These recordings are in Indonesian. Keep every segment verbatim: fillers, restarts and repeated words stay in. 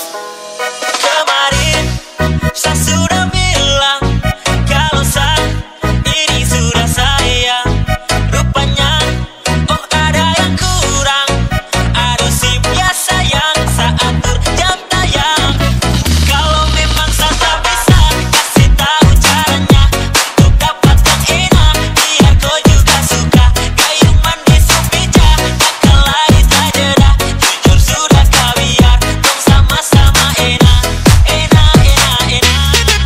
Kemarin saya sudah bilang kalau saya ini sudah sayang. Rupanya oh ada yang kurang. Aduh si biasa yang saya atur jam tayang. Kalau memang saya tak bisa kasih tahu caranya untuk dapat yang enak biar kau juga suka. Kayu manis supija takkan lari tak jeda. Jujur sudah kawiar dong sama-sama enak. Enak, enak, enak.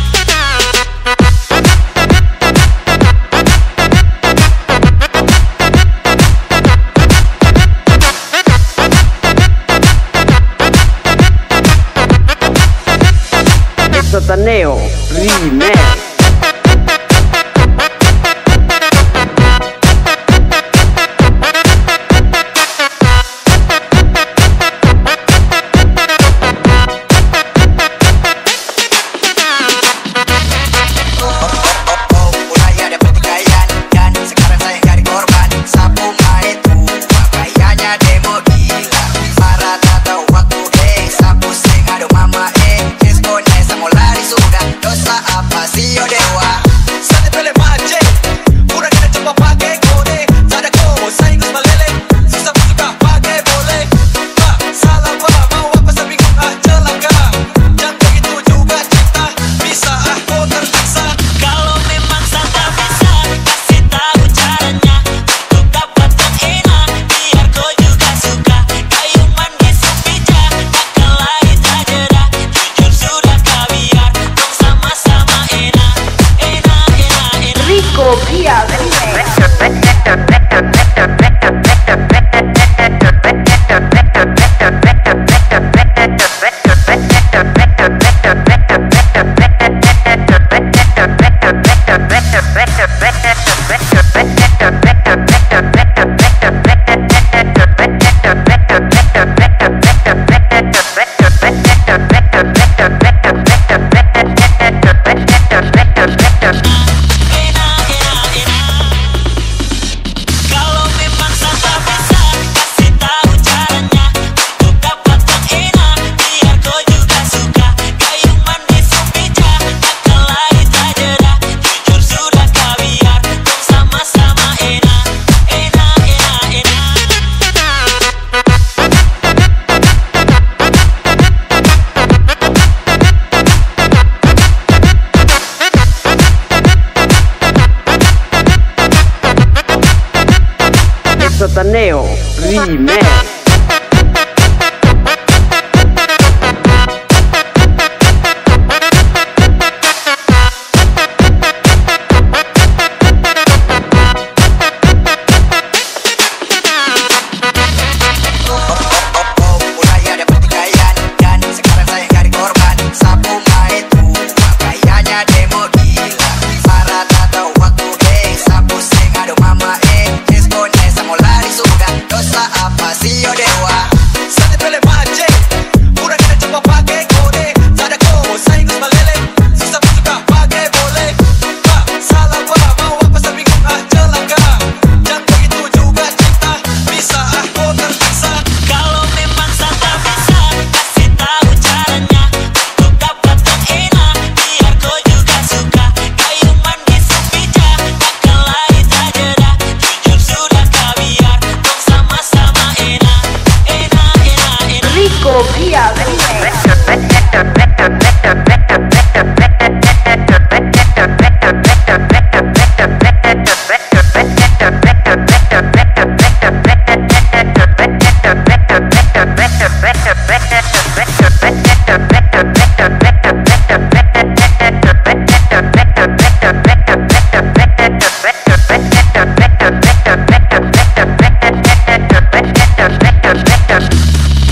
Sotaneo Remix. Mulai ada pertikaian dan sekarang saya jadi korban. Sapu main tua kayaknya demo gila. Para tak tahu waktu eh sapu sing aduh mama eh diskonnya sama lari sudah. Dosa apa sih yo dewa? Sate pele mace, pura kita coba pakai kode. Sada como saya ingus malele, susah suka pakai boleh. Pak salah pak mau apa saya bingung ah celaka. Jangan begitu juga cinta bisa ah kau tersiksa. Kalau memang saya tak bisa kasih tahu caranya untuk dapat yang enak biar kau juga suka. Kayu manis supija takkan lari tak jeda. Jujur sudah kawiar dong sama-sama enak. Enak, enak, enak. Rico Via Remix. Enak, enak, enak. Kalau memang saya tak bisa kasih tahu caranya untuk dapat yang enak biar kau juga suka. Kayu manis supija takkan lari tak jeda. Jujur sudah kawiar dong sama-sama enak. Enak, enak, enak. Sotaneo Remix. Mulai ada pertikaian dan sekarang saya jadi korban. Sapu main tua kayaknya demo gila. Para tak tahu waktu eh sapu sing aduh mama eh diskonnya sama lari sudah. Dosa apa sih yo dewa? Sate pele mace, pura kita coba pakai kode. Sada como saya ingus malele, susah suka pakai boleh. Pak salah pak mau apa saya bingung ah celaka. Jangan begitu juga cinta bisa ah kau tersiksa. Kalau memang saya tak bisa kasih tahu caranya untuk dapat yang enak biar kau juga suka. Kayu manis supija takkan lari tak jeda. Jujur sudah kawiar dong sama-sama enak. Enak, enak, enak. Rico Via Remix.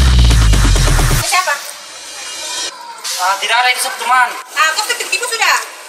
Ah, tidak ada itu teman. Ah, kau ketik ibu sudah.